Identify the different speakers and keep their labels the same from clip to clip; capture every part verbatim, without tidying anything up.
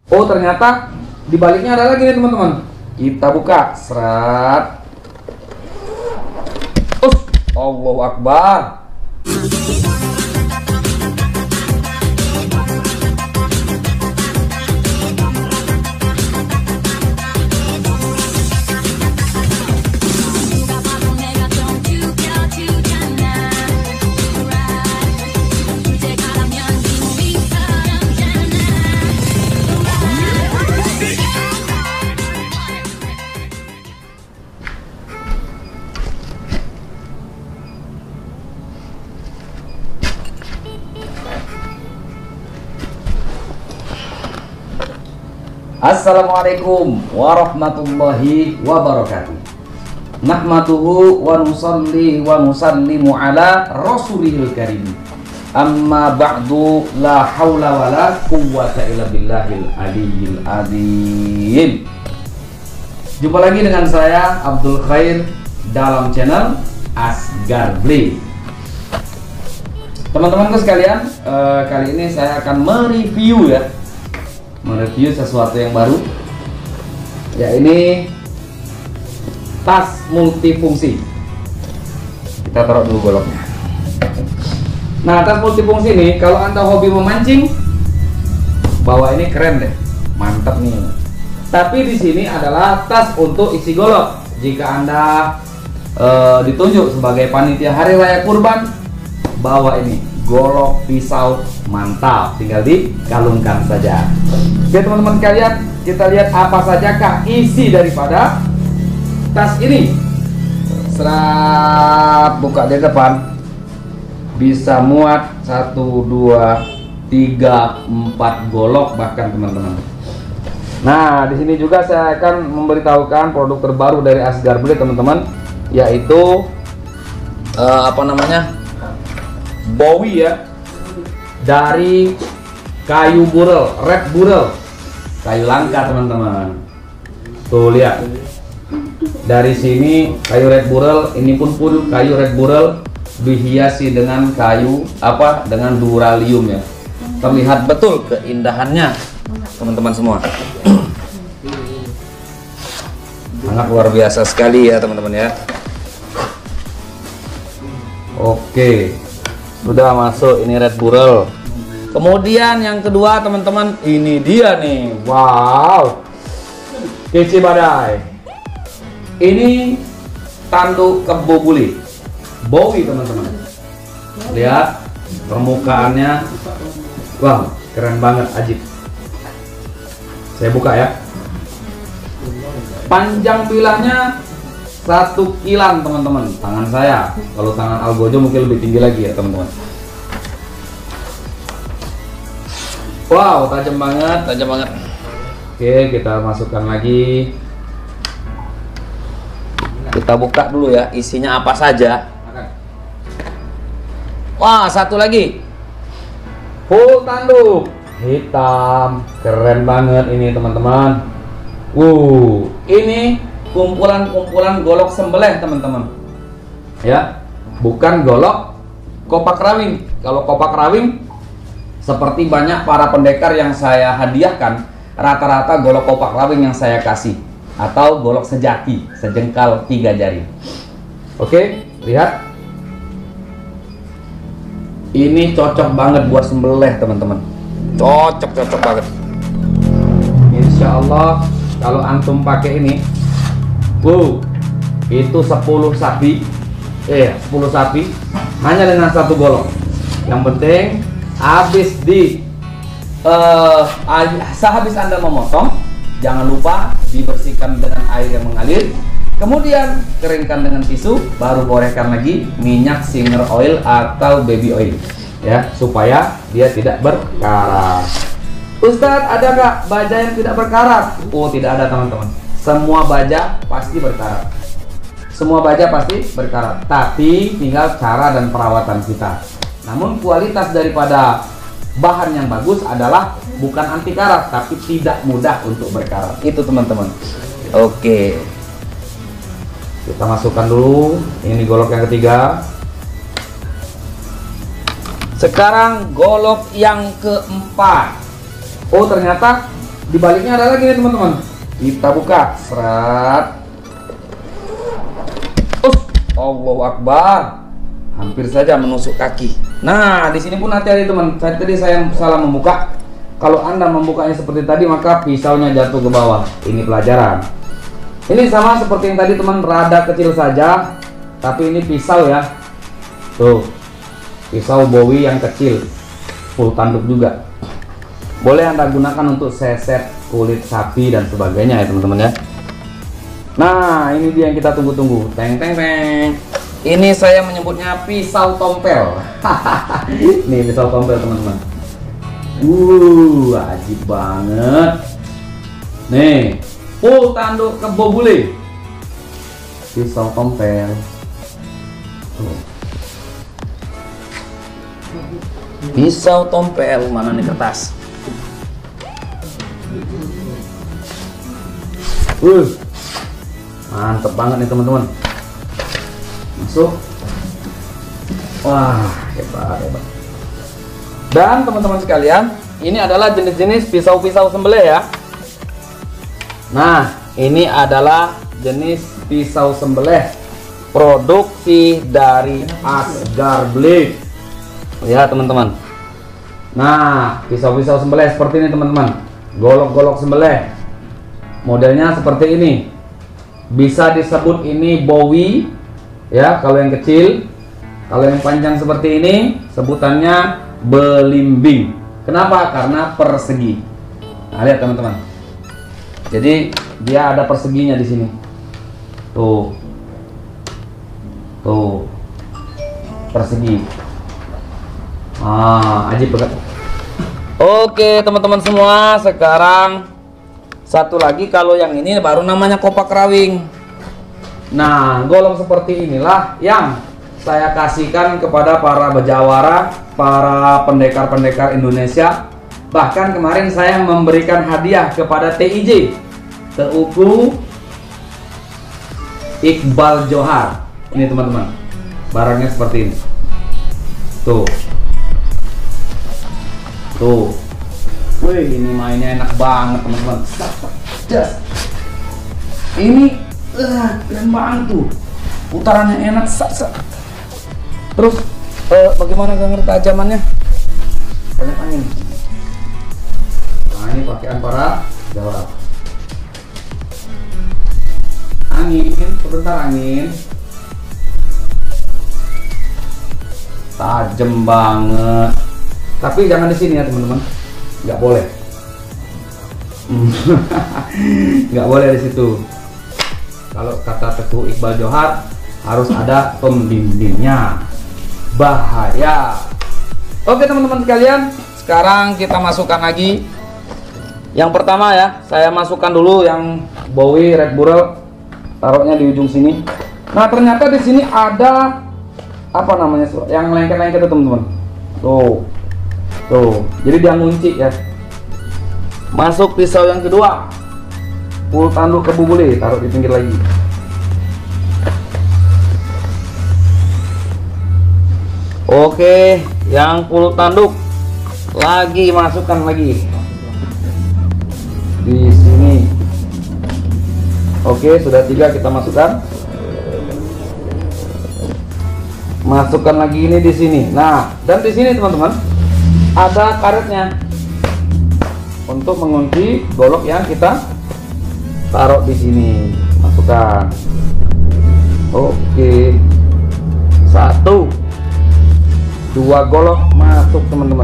Speaker 1: Oh ternyata di baliknya ada lagi nih teman-teman. Kita buka, serat. Us, Allahu Akbar. Assalamualaikum warahmatullahi wabarakatuh. Nahmaduhu wa nusalli wa nusallimu ala rasulihil karim. Amma ba'du, la hawla wa la quwwata illa billahil aliyyil azim. Jumpa lagi dengan saya Abdul Khair dalam channel Asgar Blade. Teman-temanku sekalian, eh, kali ini saya akan mereview ya mereview sesuatu yang baru, ya ini tas multifungsi. Kita taruh dulu goloknya. Nah, tas multifungsi ini kalau Anda hobi memancing, bawa ini keren deh, mantap nih. Tapi di sini adalah tas untuk isi golok. Jika Anda e, ditunjuk sebagai panitia hari raya kurban, bawa ini golok pisau mantap, tinggal dikalungkan saja. Oke teman-teman kalian, kita lihat apa sajakah isi daripada tas ini. Serat, buka di depan, bisa muat satu, dua, tiga, empat golok bahkan teman-teman. Nah, di sini juga saya akan memberitahukan produk terbaru dari Asgar Blade teman-teman, yaitu uh, apa namanya, Bowie ya, dari kayu burel, red burel, kayu langka teman-teman. Tuh lihat, dari sini kayu red burel, ini pun pun kayu red burel dihiasi dengan kayu apa, dengan duralium ya. Terlihat betul keindahannya teman-teman semua. Sangat luar biasa sekali ya teman-teman ya. Oke, sudah masuk ini red burel. Kemudian yang kedua teman-teman, ini dia nih. Wow, kece badai. Ini tanduk kebo buli Bowie teman-teman. Lihat permukaannya. Wow, keren banget, ajib. Saya buka ya. Panjang bilahnya satu kilan teman-teman, tangan saya. Kalau tangan Algojo mungkin lebih tinggi lagi ya teman-teman. Wow, tajam banget, tajam banget. Oke, kita masukkan lagi. Kita buka dulu ya, isinya apa saja. Wah, satu lagi. Full tanduk hitam, keren banget ini teman-teman. Wow, ini kumpulan-kumpulan golok sembelih teman-teman. Ya, bukan golok kopak rawing. Kalau kopak rawing, seperti banyak para pendekar yang saya hadiahkan, rata-rata golok kopak rawing yang saya kasih, atau golok sejati, sejengkal tiga jari. Oke, lihat. Ini cocok banget buat sembelih teman-teman. Cocok, cocok banget. Insya Allah kalau antum pakai ini, wow, itu sepuluh sapi, eh sepuluh sapi hanya dengan satu golok. Yang penting habis di uh, sehabis Anda memotong, jangan lupa dibersihkan dengan air yang mengalir, kemudian keringkan dengan tisu, baru goreskan lagi minyak singer oil atau baby oil ya, supaya dia tidak berkarat. Ustadz, ada nggak baja yang tidak berkarat? Oh, tidak ada teman-teman, semua baja pasti berkarat. Semua baja pasti berkarat, tapi tinggal cara dan perawatan kita. Namun kualitas daripada bahan yang bagus adalah bukan anti karat, tapi tidak mudah untuk berkarat. Itu teman-teman. Oke, kita masukkan dulu. Ini golok yang ketiga. Sekarang golok yang keempat. Oh, ternyata di baliknya ada lagi nih teman-teman. Kita buka, serat. Us, Allahu Akbar. Hampir saja menusuk kaki. Nah, di sini pun hati-hati teman. Tadi saya salah membuka. Kalau Anda membukanya seperti tadi, maka pisaunya jatuh ke bawah. Ini pelajaran. Ini sama seperti yang tadi teman, rada kecil saja, tapi ini pisau ya. Tuh, pisau Bowie yang kecil, full tanduk juga. Boleh Anda gunakan untuk seset kulit sapi dan sebagainya ya teman-teman ya. Nah, ini dia yang kita tunggu-tunggu. Teng teng teng. Ini saya menyebutnya pisau tompel. Nih pisau tompel teman-teman. Uh, ajib banget. Nih, full tanduk kebo bule. Pisau tompel. Tuh. Pisau tompel, mana nih kertas? Uh, mantep banget nih teman-teman. Masuk. Wah, hebat hebat. Dan teman-teman sekalian, ini adalah jenis-jenis pisau-pisau sembelih ya. Nah, ini adalah jenis pisau sembelih produksi dari Asgar Blade. Ya teman-teman. Nah, pisau-pisau sembelih seperti ini teman-teman. Golok-golok sembelih. Modelnya seperti ini. Bisa disebut ini Bowie ya kalau yang kecil. Kalau yang panjang seperti ini sebutannya belimbing. Kenapa? Karena persegi. Nah, lihat teman-teman. Jadi dia ada perseginya di sini. Tuh. Tuh. Persegi. Ah, ajib banget. Oke, teman-teman semua, sekarang satu lagi, kalau yang ini baru namanya kopak rawing. Nah, golong seperti inilah yang saya kasihkan kepada para bejawara, para pendekar-pendekar Indonesia. Bahkan kemarin saya memberikan hadiah kepada T I J, Teuku Iqbal Johar. Ini teman-teman, barangnya seperti ini. Tuh, tuh, wih, ini mainnya enak banget teman-teman. Ini uh, keren banget tuh, putarannya enak. Terus uh, bagaimana gak tajamannya? Banyak angin. Nah, ini pakaian para jawara. Angin, sebentar angin. Tajam banget. Tapi jangan di sini ya teman-teman. Nggak boleh. Nggak boleh di situ. Kalau kata Teuku Iqbal Johar, harus ada pembimbingnya. Bahaya. Oke teman-teman sekalian, sekarang kita masukkan lagi. Yang pertama ya, saya masukkan dulu yang Bowie Red Bull, taruhnya di ujung sini. Nah, ternyata di sini ada apa namanya, yang lengket-lengket itu teman-teman. Tuh, tuh. Jadi dia ngunci ya. Masuk pisau yang kedua, full tanduk kebu bule, taruh di pinggir lagi. Oke, yang full tanduk lagi masukkan lagi di sini. Oke, sudah tiga kita masukkan. Masukkan lagi ini di sini. Nah, dan di sini teman-teman ada karetnya untuk mengunci golok yang kita taruh di sini. Masukkan. Oke, satu. Dua golok masuk teman-teman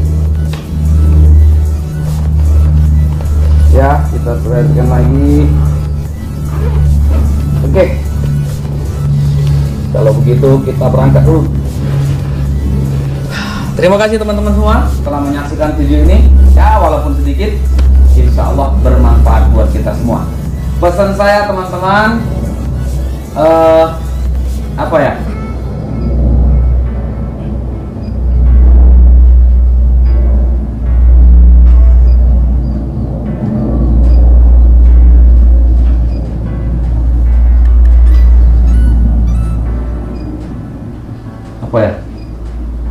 Speaker 1: ya, kita perhatikan lagi. Oke, kalau begitu kita berangkat dulu. Terima kasih teman-teman semua telah menyaksikan video ini ya, walaupun sedikit, insya Allah bermanfaat buat kita semua. Pesan saya teman-teman, uh, apa ya, apa ya,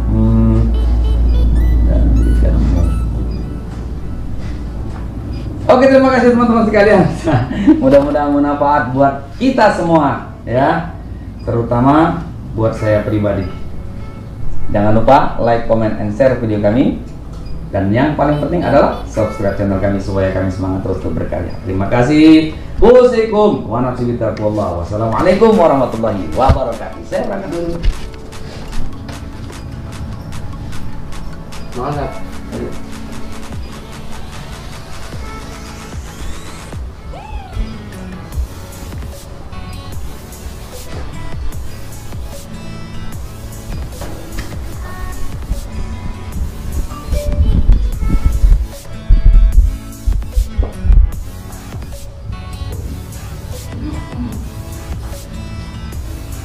Speaker 1: hmm. Oke, terima kasih teman-teman sekalian. Mudah-mudahan bermanfaat buat kita semua ya, terutama buat saya pribadi. Jangan lupa like, comment, and share video kami. Dan yang paling penting adalah subscribe channel kami supaya kami semangat terus berkarya. Terima kasih. Wassalamualaikum Wassalamualaikum warahmatullahi wabarakatuh. Saya berangkat dulu. Mantap.